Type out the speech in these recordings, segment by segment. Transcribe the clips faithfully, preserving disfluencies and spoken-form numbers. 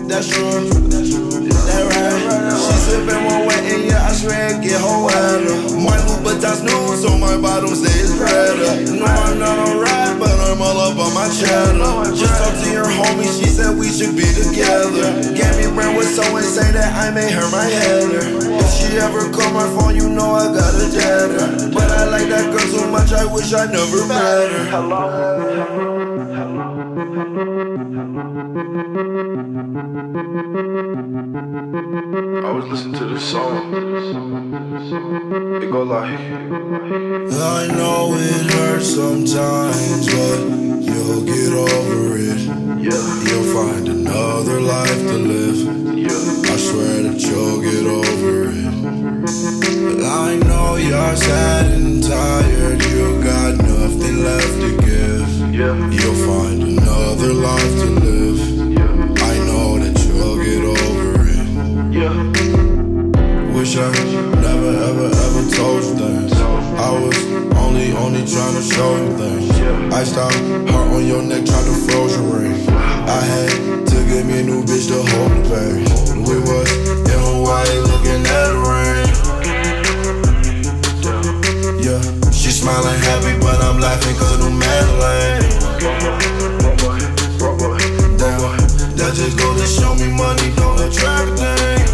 That's true. That right. She sippin' one wet and yeah, I swear it get her wetter. My Louboutins new, so my bottom stays redder. No, I'm not alright, but I'm all up on my cheddar. Just talk to your homie, she said we should be together. Gabby Brand was so insane that I made her my header. If she ever call my phone, you know I got a jetter. But I like that girl so much, I wish I never met her. I was listening to this song. It go like, I know it hurts sometimes, but you'll get over it. yeah, You'll find another life to live. yeah, I swear that you'll get over it. But I know you're sad and tired, you got nothing left to give. yeah, You'll find another life to live. yeah, I know that you'll get over it. yeah. Wish I never ever ever told you things. I was only, only trying to show you things. I stopped, heart on your neck, tried to froze your ring. I had to get me a new bitch to hold the bag. We was in Hawaii looking at the rain. Yeah, she smiling happy, but I'm laughing cause no Madeline. Damn, that just goes to show me money don't attract things.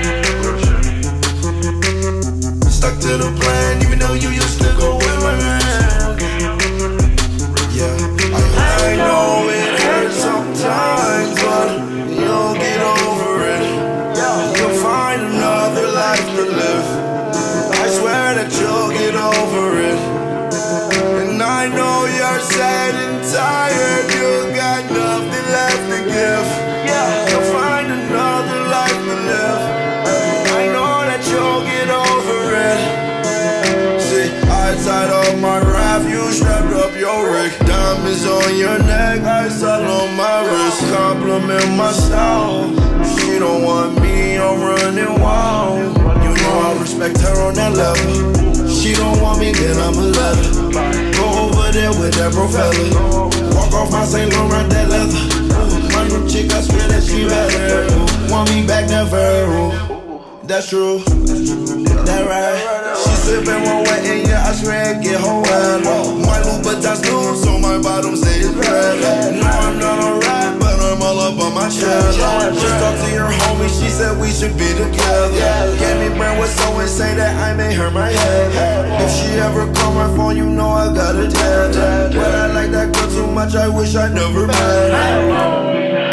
Stuck to the plan, even though you used to go with my man. Yeah, I, I know it hurts sometimes, but you'll get over it. You'll find another life to live. I swear that you'll get over it. And I know you're sad and tired, you got nothing left to give. You'll find another life to live. I know that you'll get over it. See, I tied up my raft, you strapped up your rig. Diamonds on your neck, ice all on my wrist. Compliment my style. She don't want me, I'm running wild. You know I respect her on that level. She don't want me, then I'ma let her. Go over there with that propeller. Walk off my Saint Laurent, that leather. My new chick, I swear that she better. Want me back, never. That's true. That right. She sippin' one wet and yeah, I swear it get her wetter. My Louboutins new, so my bottom stays redder. No, I'm not alright, but I'm all up on my cheddar. Just talk to your homie, she said we should be together. Gabby Brand was so insane that I made her my head. If she ever call my phone, you know I got a jetter. But I like that girl too much, I wish I never met her.